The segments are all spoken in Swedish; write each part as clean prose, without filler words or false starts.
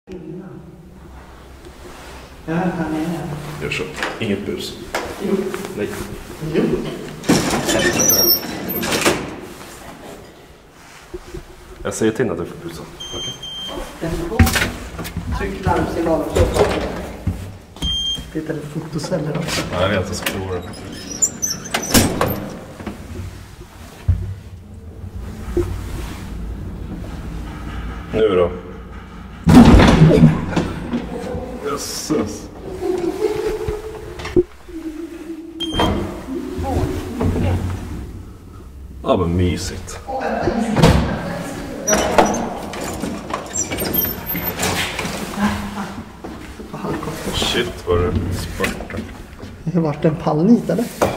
Ja, han är här. Gör så. Inget bus. Jo. Nej. Jo. Jag säger till att du får busa. Okej. Den går. Tryck larmsignal och så. Det är lite fotoceller också. Ja, jag vet. Jag ska prova det. Nu då? Jösses. Ja, men mysigt. Shit, vad det spurtar. Det har varit en pallnit, eller? Ja.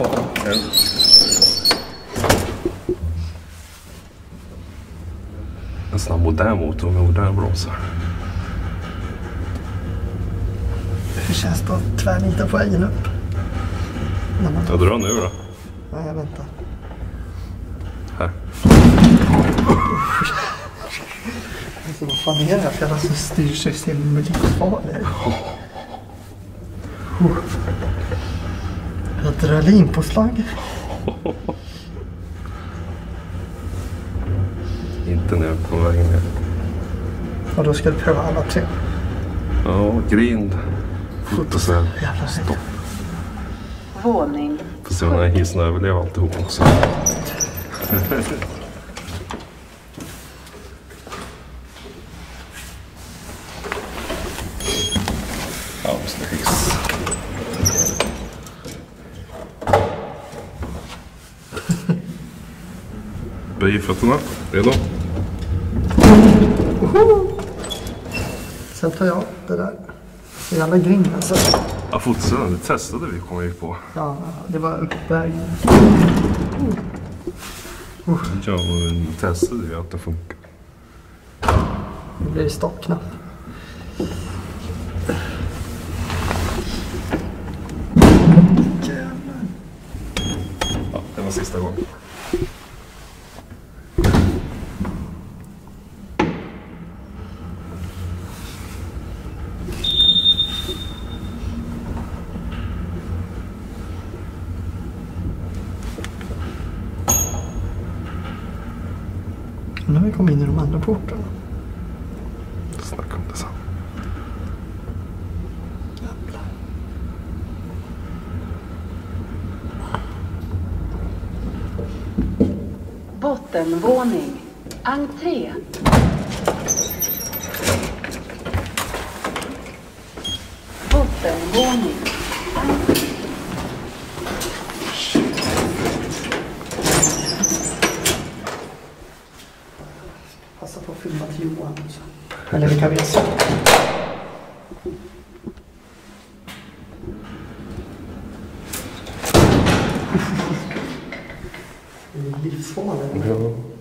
En sån här modern motor med moderna bromsar. Hur känns det att tvärnita på vägen upp? Jag drar nu då. Nej, jag väntar. Här. Alltså, vad fan är det här för jävla styrsystem med livsfarlig? Adrenalinpåslag. Inte nu på vägen ner. Och då ska du pröva alla tre. Ja, grind. Fotocell. Jävla Stopp. Våning. Får se om den här hissen överlever alltihop också. Ja, måste hiss. Böj fötterna. Redo? Sen tar jag det där. Så jävla grind alltså. Ja, fotocellen, det testade vi, kom vi på. Ja, det var uppväg. Ja, men testade vi att det funkar. Nu blir det stoppknapp. Ja, det var sista gången. Nu har vi kommit in i de andra portarna. Snacka om det sen. Jävlar. Bottenvåning. Entré. Bottenvåning. Passa på att filma till Johan också. Eller vi kan visa. Det är livsfarligt. Ja.